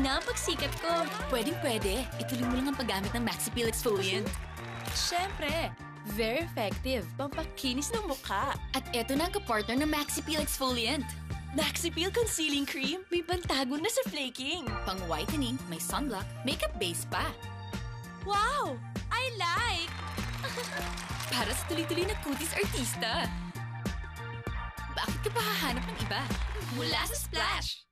na ang pagsikat ko. Pwedeng-pwede. Ituloy mo lang ang paggamit ng Maxipeel Exfoliant. Siyempre, very effective. Pampakinis ng mukha. At eto na ang kapartner ng Maxipeel Exfoliant. Maxipeel Concealing Cream. May pantago na sa flaking. Pang whitening, may sunblock, makeup base pa. Wow! I like! Para sa tuloy-tuloy na kutis artista. Bakit ka pa hahanap ng iba? Mula sa Splash!